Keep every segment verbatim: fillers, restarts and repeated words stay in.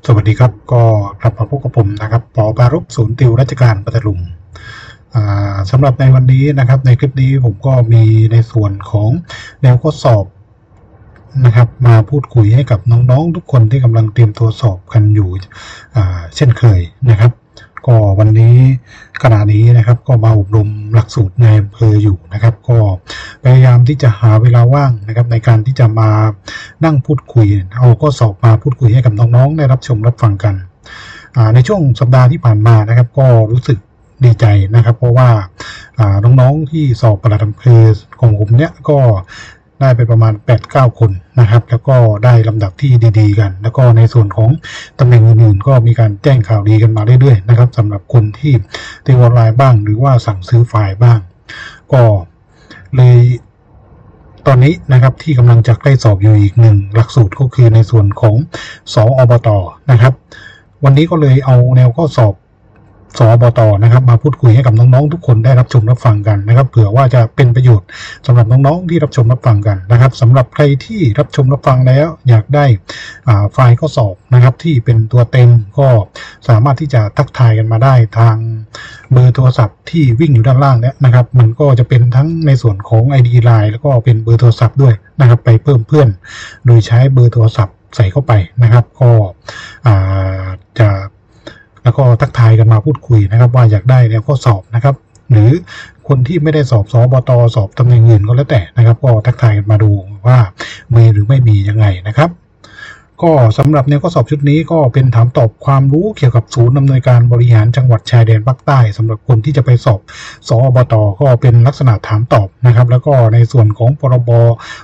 สวัสดีครับก็กลับมาพบกับผมนะครับปอปารบศูนย์ติวราชการพัทลุงสำหรับในวันนี้นะครับในคลิปนี้ผมก็มีในส่วนของแนวข้อสอบนะครับมาพูดคุยให้กับน้องๆทุกคนที่กำลังเตรียมตัวสอบกันอยู่เช่นเคยนะครับก็วันนี้ขณะนี้นะครับก็มาอบรมหลักสูตรในอำเภออยู่นะครับก็พยายามที่จะหาเวลาว่างนะครับในการที่จะมานั่งพูดคุยเอาข้อสอบมาพูดคุยให้กับน้องๆได้รับชมรับฟังกันในช่วงสัปดาห์ที่ผ่านมานะครับก็รู้สึกดีใจนะครับเพราะว่าน้องๆที่สอบปลัดอำเภอของผมเนี้ยก็ได้ไปประมาณ แปดถึงเก้า คนนะครับแล้วก็ได้ลำดับที่ดีๆกันแล้วก็ในส่วนของตำแหน่งอื่นๆก็มีการแจ้งข่าวดีกันมาเรื่อยๆนะครับสำหรับคนที่ติวออนไลน์บ้างหรือว่าสั่งซื้อไฟล์บ้างก็เลยตอนนี้นะครับที่กำลังจะใกล้สอบอยู่อีกหนึ่งหลักสูตรก็คือในส่วนของสอบต.นะครับวันนี้ก็เลยเอาแนวข้อสอบสอบต.นะครับมาพูดคุยให้กับน้องๆทุกคนได้รับชมรับฟังกันนะครับเผื่อว่าจะเป็นประโยชน์สำหรับน้องๆที่รับชมรับฟังกันนะครับสำหรับใครที่รับชมรับฟังแล้วอยากได้ไฟล์ข้อสอบนะครับที่เป็นตัวเต็มก็สามารถที่จะทักทายกันมาได้ทางเบอร์โทรศัพท์ที่วิ่งอยู่ด้านล่างเนี่ยนะครับมันก็จะเป็นทั้งในส่วนของ ไอ ดี ไลน์ แล้วก็เป็นเบอร์โทรศัพท์ด้วยนะครับไปเพิ่มเพื่อนโดยใช้เบอร์โทรศัพท์ใส่เข้าไปนะครับก็จะแล้วก็ทักทายกันมาพูดคุยนะครับว่าอยากได้แนวข้อสอบนะครับหรือคนที่ไม่ได้สอบสอบต.สอบตำแหน่งอื่นก็แล้วแต่นะครับก็ทักทายกันมาดูว่ามีหรือไม่มียังไงนะครับก็สำหรับแนวข้อสอบชุดนี้ก็เป็นถามตอบความรู้เกี่ยวกับศูนย์อำนวยการบริหารจังหวัดชายแดนภาคใต้สำหรับคนที่จะไปสอบสอบต.ก็เป็นลักษณะถามตอบนะครับแล้วก็ในส่วนของพรบ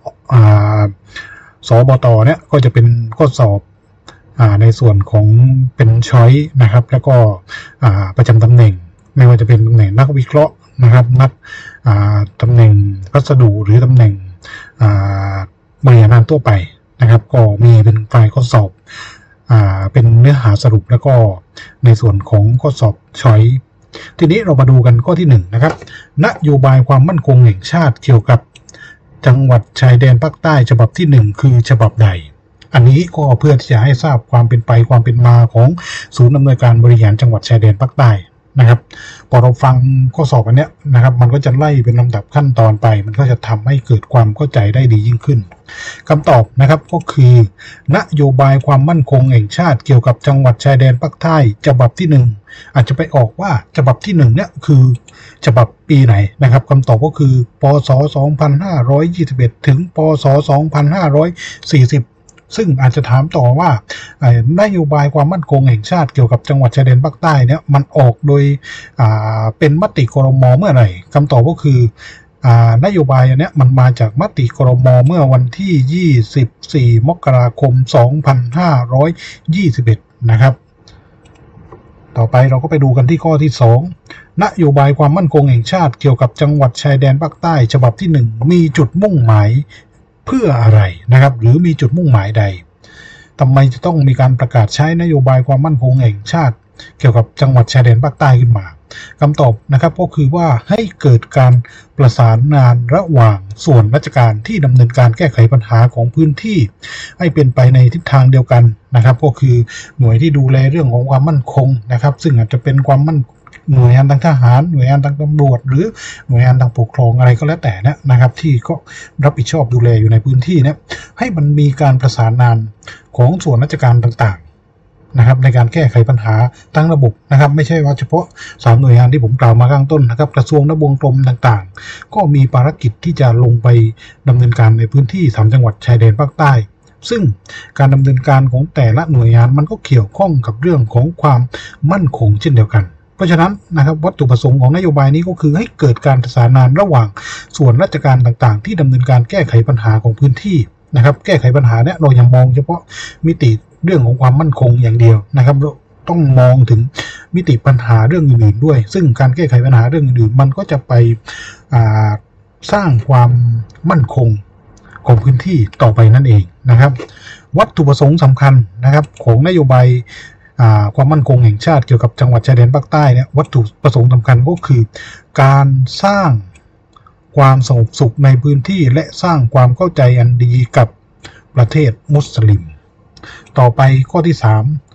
สอบต.เนี่ยก็จะเป็นข้อสอบในส่วนของเป็นช้อยนะครับแล้วก็ประจำตำแหน่งไม่ว่าจะเป็นตำแหน่งนักวิเคราะห์นะครับนักตำแหน่งพัสดุหรือตำแหน่งบริหารงานทั่วไปนะครับก็มีเป็นไฟล์ข้อสอบเป็นเนื้อหาสรุปแล้วก็ในส่วนของข้อสอบช้อยทีนี้เรามาดูกันข้อที่หนึ่งนะครับนโยบายความมั่นคงแห่งชาติเกี่ยวกับจังหวัดชายแดนภาคใต้ฉบับที่หนึ่งคือฉบับใดอันนี้ก็เพื่อที่จะให้ทราบความเป็นไปความเป็นมาของศูนย์อำนวยการบริหารจังหวัดชายแดนภาคใต้นะครับพอเราฟังข้อสอบอันเนี้ยนะครับมันก็จะไล่เป็นลำดับขั้นตอนไปมันก็จะทำให้เกิดความเข้าใจได้ดียิ่งขึ้นคำตอบนะครับก็คือนโยบายความมั่นคงแห่งชาติเกี่ยวกับจังหวัดชายแดนภาคใต้ฉบับที่หนึ่งอาจจะไปออกว่าฉบับที่หนึ่งเนี่ยคือฉบับปีไหนนะครับคำตอบก็คือพ.ศ. สองพันห้าร้อยยี่สิบเอ็ดถึงพ.ศ. สองพันห้าร้อยสี่สิบซึ่งอาจจะถามต่อว่านโยบายความมั่นคงแห่งชาติเกี่ยวกับจังหวัดชายแดนภาคใต้เนี่ยมันออกโดยเป็นมติครม.เมื่อไหร่คำตอบก็คือนโยบายอันนี้มันมาจากมติครม.เมื่อวันที่ยี่สิบสี่มกราคมสองพันห้าร้อยยี่สิบเอ็ดนะครับต่อไปเราก็ไปดูกันที่ข้อที่สองนโยบายความมั่นคงแห่งชาติเกี่ยวกับจังหวัดชายแดนภาคใต้ฉบับที่หนึ่งมีจุดมุ่งหมายเพื่ออะไรนะครับหรือมีจุดมุ่งหมายใดทำไมจะต้องมีการประกาศใช้นโยบายความมั่นคงแห่งชาติเกี่ยวกับจังหวัดชายแดนภาคใต้ขึ้นมาคำตอบนะครับก็คือว่าให้เกิดการประสานงานระหว่างส่วนราชการที่ดำเนินการแก้ไขปัญหาของพื้นที่ให้เป็นไปในทิศทางเดียวกันนะครับก็คือหน่วยที่ดูแลเรื่องของความมั่นคงนะครับซึ่งอาจจะเป็นความมั่นหน่วยงานทางทหารหน่วยงานทางตำรวจหรือหน่วยงานทางปกครองอะไรก็แล้วแต่นะนะครับที่ก็รับผิดชอบดูแลอยู่ในพื้นที่เนี่ยให้มันมีการประสานงานของส่วนราชการต่างๆนะครับในการแก้ไขปัญหาตั้งระบบนะครับไม่ใช่ว่าเฉพาะสามหน่วยงานที่ผมกล่าวมาข้างต้นนะครับกระทรวงทบวงกรมต่างๆก็มีภารกิจที่จะลงไปดำเนินการในพื้นที่สามจังหวัดชายแดนภาคใต้ซึ่งการดำเนินการของแต่ละหน่วยงานมันก็เกี่ยวข้องกับเรื่องของความมั่นคงเช่นเดียวกันเพราะฉะนั้นนะครับวัตถุประสงค์ของนโยบายนี้ก็คือให้เกิดการประสานงานระหว่างส่วนราชการต่างๆที่ดำเนินการแก้ไขปัญหาของพื้นที่นะครับแก้ไขปัญหาเนี่ยเราอย่ามองเฉพาะมิติเรื่องของความมั่นคงอย่างเดียวนะครับเราต้องมองถึงมิติปัญหาเรื่องอื่นๆด้วยซึ่งการแก้ไขปัญหาเรื่องอื่นๆมันก็จะไปสร้างความมั่นคงของพื้นที่ต่อไปนั่นเองนะครับวัตถุประสงค์สำคัญนะครับของนโยบายความมั่นคงแห่งชาติเกี่ยวกับจังหวัดชายแดนภาคใต้เนี่ยวัตถุประสงค์สำคัญก็คือการสร้างความสงบสุขในพื้นที่และสร้างความเข้าใจอันดีกับประเทศมุสลิมต่อไปข้อที่สาม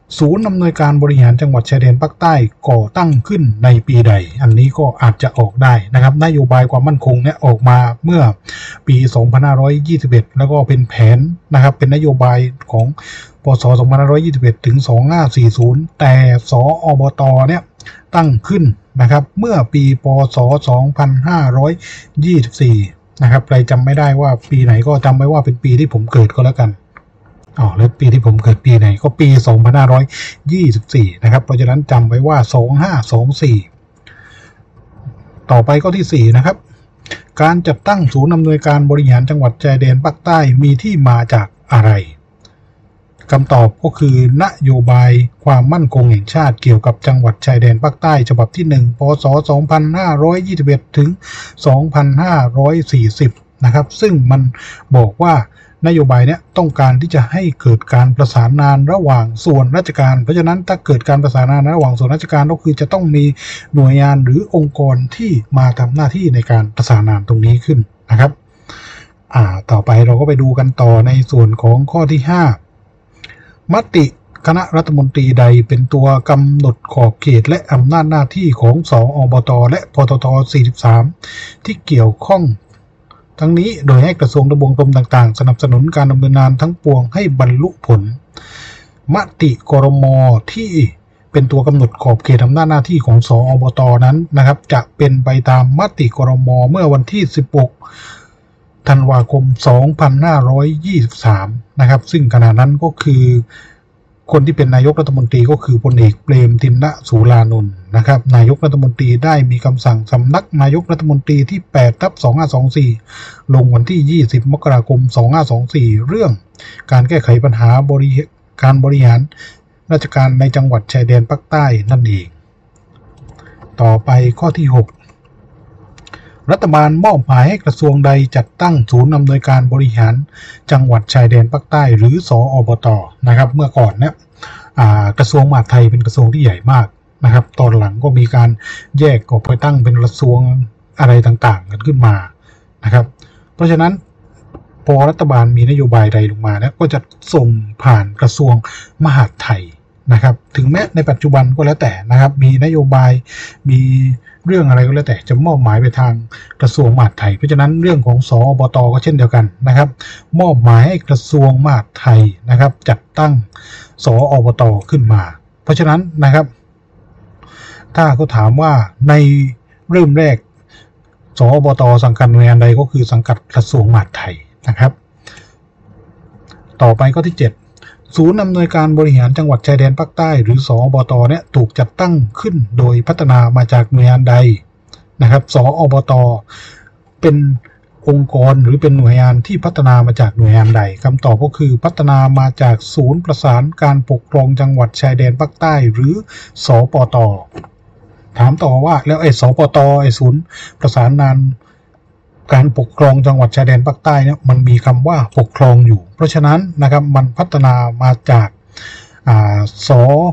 ศูนย์อำนวยการบริหารจังหวัดชายแดนภาคใต้ก่อตั้งขึ้นในปีใดอันนี้ก็อาจจะออกได้นะครับนโยบายความมั่นคงเนี่ยออกมาเมื่อปี สองพันห้าร้อยยี่สิบเอ็ด แล้วก็เป็นแผนนะครับเป็นนโยบายของปศ สองพันห้าร้อยยี่สิบเอ็ด ถึง สองพันห้าร้อยสี่สิบ แต่สอบตเนี่ยตั้งขึ้นนะครับเมื่อปีปศ สองพันห้าร้อยยี่สิบสี่ นะครับใครจำไม่ได้ว่าปีไหนก็จำไว้ว่าเป็นปีที่ผมเกิดก็แล้วกันอ๋อแล้วปีที่ผมเกิดปีไหนก็ปี สองพันห้าร้อยยี่สิบสี่ นะครับเพราะฉะนั้นจำไว้ว่า สองพันห้าร้อยยี่สิบสี่ ต่อไปข้อที่สี่นะครับการจัดตั้งศูนย์อำนวยการบริหารจังหวัดชายแดนภาคใต้มีที่มาจากอะไรคำตอบก็คือนโยบายความมั่นคงแห่งชาติเกี่ยวกับจังหวัดชายแดนภาคใต้ฉบับที่หนึ่งพศ สองพันห้าร้อยยี่สิบเอ็ด ถึง สองพันห้าร้อยสี่สิบ นะครับซึ่งมันบอกว่านโยบายเนี้ยต้องการที่จะให้เกิดการประสานงานระหว่างส่วนราชการเพราะฉะนั้นถ้าเกิดการประสานงานระหว่างส่วนราชการก็คือจะต้องมีหน่วยงานหรือองค์กรที่มาทำหน้าที่ในการประสานงานตรงนี้ขึ้นนะครับอ่าต่อไปเราก็ไปดูกันต่อในส่วนของข้อที่ห้ามติคณะรัฐมนตรีใดเป็นตัวกำหนดขอบเขตและอำนาจหน้าที่ของสอบตและปตท สี่สิบสาม ที่เกี่ยวข้องทั้งนี้โดยให้กระทรวงทบวงกรมต่างๆสนับสนุนการดำเนินงานทั้งปวงให้บรรลุผลมติครม.ที่เป็นตัวกำหนดขอบเขตอำนาจหน้าที่ของสอบตนั้นนะครับจะเป็นไปตามมติครม.เมื่อวันที่สิบหกธันวาคม สองพันห้าร้อยยี่สิบสาม นะครับซึ่งขณะนั้นก็คือคนที่เป็นนายกรัฐมนตรีก็คือพลเอกเปรมติณสูรานนท์นะครับนายกรัฐมนตรีได้มีคำสั่งสำนักนายกรัฐมนตรีที่ แปดทับสองพันห้าร้อยยี่สิบสี่ ลงวันที่ ยี่สิบมกราคม สองพันห้าร้อยยี่สิบสี่ เรื่องการแก้ไขปัญหาบริการบริหารราชการในจังหวัดชายแดนภาคใต้นั่นเองต่อไปข้อที่หกรัฐบาลมอบหมายให้กระทรวงใดจัดตั้งศูนย์อำนวยการบริหารจังหวัดชายแดนภาคใต้หรือสอบต.นะครับเมื่อก่อนเนี่ยกระทรวงมหาดไทยเป็นกระทรวงที่ใหญ่มากนะครับตอนหลังก็มีการแยกออกไปตั้งเป็นกระทรวงอะไรต่างๆกันขึ้นมานะครับเพราะฉะนั้นพอรัฐบาลมีนโยบายใดลงมาเนี่ยก็จะส่งผ่านกระทรวงมหาดไทยนะครับถึงแม้ในปัจจุบันก็แล้วแต่นะครับมีนโยบายมีเรื่องอะไรก็แล้วแต่จะมอบหมายไปทางกระทรวงมหาดไทยเพราะฉะนั้นเรื่องของสอบต.ก็เช่นเดียวกันนะครับมอบหมายให้กระทรวงมหาดไทยนะครับจัดตั้งสอบต.ขึ้นมาเพราะฉะนั้นนะครับถ้าเขาถามว่าในเริ่มแรกสอบต.สังกัดหน่วยงานใดก็คือสังกัดกระทรวงมหาดไทยนะครับต่อไปข้อที่เจ็ดศูนย์อำนวยการบริหารจังหวัดชายแดนภาคใต้หรือสอบต.เนี่ยถูกจัดตั้งขึ้นโดยพัฒนามาจากหน่วยงานใดนะครับสอบต.เป็นองค์กรหรือเป็นหน่วยงานที่พัฒนามาจากหน่วยงานใดคำตอบก็คือพัฒนามาจากศูนย์ประสานการปกครองจังหวัดชายแดนภาคใต้หรือสปต.ถามต่อว่าแล้วไอ้สปต.ไอ้ศูนย์ประสานงานการปกครองจังหวัดชายแดนภาคใต้เนี่ยมันมีคำว่าปกครองอยู่เพราะฉะนั้นนะครับมันพัฒนามาจากอ่าส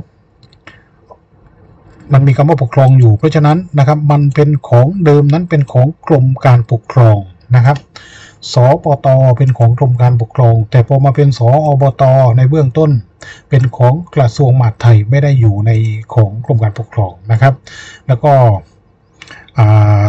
มันมีคำว่าปกครองอยู่เพราะฉะนั้นนะครับมันเป็นของเดิมนั้นเป็นของกรมการปกครองนะครับสปต.เป็นของกรมการปกครองแต่พอมาเป็นสอบต.ในเบื้องต้นเป็นของกระทรวงมหาดไทยไม่ได้อยู่ในของกรมการปกครองนะครับแล้วก็อ่า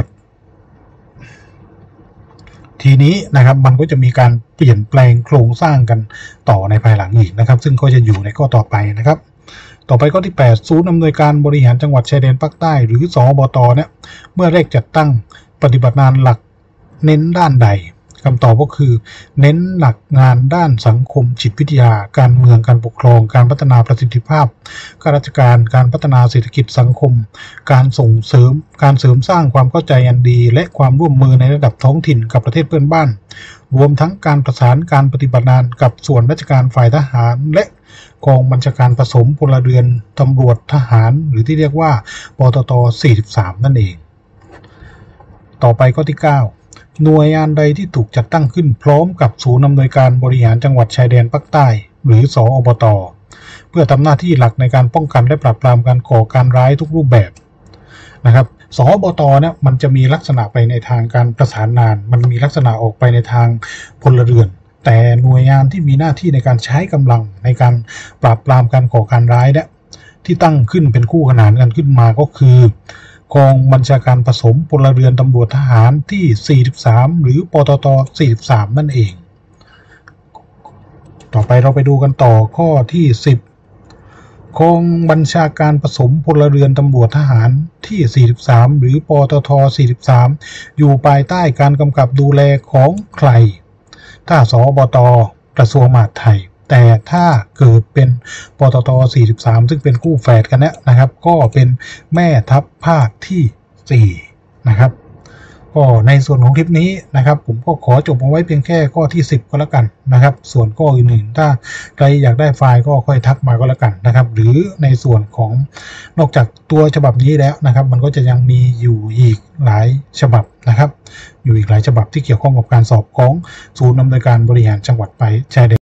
ทีนี้นะครับมันก็จะมีการเปลี่ยนแปลงโครงสร้างกันต่อในภายหลังอีกนะครับซึ่งก็จะอยู่ในข้อต่อไปนะครับต่อไปข้อที่แปดศูนย์อำนวยการบริหารจังหวัดชายแดนภาคใต้หรือสอบต.เนี่ยเมื่อแรกจัดตั้งปฏิบัติงานหลักเน้นด้านใดคำตอบก็คือเน้นหลักงานด้านสังคมจิตวิทยาการเมืองการปกครองการพัฒนาประสิทธิภาพข้าราชการการพัฒนาเศรษฐกิจสังคมการส่งเสริมการเสริมสร้างความเข้าใจอันดีและความร่วมมือในระดับท้องถิ่นกับประเทศเพื่อนบ้านรวมทั้งการประสานการปฏิบัติงานกับส่วนราชการฝ่ายทหารและกองบัญชาการผสมพลเรือนตำรวจทหารหรือที่เรียกว่าปตท สี่สิบสาม นั่นเองต่อไปข้อที่เก้าหน่วยงานใดที่ถูกจัดตั้งขึ้นพร้อมกับศูนย์อำนวยการบริหารจังหวัดชายแดนภาคใต้หรือสอบต.เพื่อทำหน้าที่หลักในการป้องกันและปราบปรามการก่อการร้ายทุกรูปแบบนะครับสอบต.เนี่ยมันจะมีลักษณะไปในทางการประสานงานมันมีลักษณะออกไปในทางพลเรือนแต่หน่วยงานที่มีหน้าที่ในการใช้กำลังในการปราบปรามการก่อการร้ายเนี่ยที่ตั้งขึ้นเป็นคู่ขนานกันขึ้นมาก็คือกองบัญชาการผสมพลเรือนตำรวจทหารที่สี่สิบสามหรือปตทสี่สิบสามนั่นเองต่อไปเราไปดูกันต่อข้อที่สิบกองบัญชาการผสมพลเรือนตำรวจทหารที่สี่สิบสามหรือปตทสี่สิบสามอยู่ภายใต้การกำกับดูแลของใครถ้าสบตกระทรวงมหาดไทยแต่ถ้าเกิดเป็นปตทสี่สิบสามซึ่งเป็นคู่แฝดกันเนี่ยนะครับก็เป็นแม่ทัพภาคที่สี่นะครับก็ในส่วนของคลิปนี้นะครับผมก็ขอจบเอาไว้เพียงแค่ข้อที่สิบก็แล้วกันนะครับส่วนข้ออื่นๆถ้าใครอยากได้ไฟล์ก็ค่อยทักมาก็แล้วกันนะครับหรือในส่วนของนอกจากตัวฉบับนี้แล้วนะครับมันก็จะยังมีอยู่อีกหลายฉบับนะครับอยู่อีกหลายฉบับที่เกี่ยวข้องกับการสอบของศูนย์อำนวยการบริหารจังหวัดไปชายแดน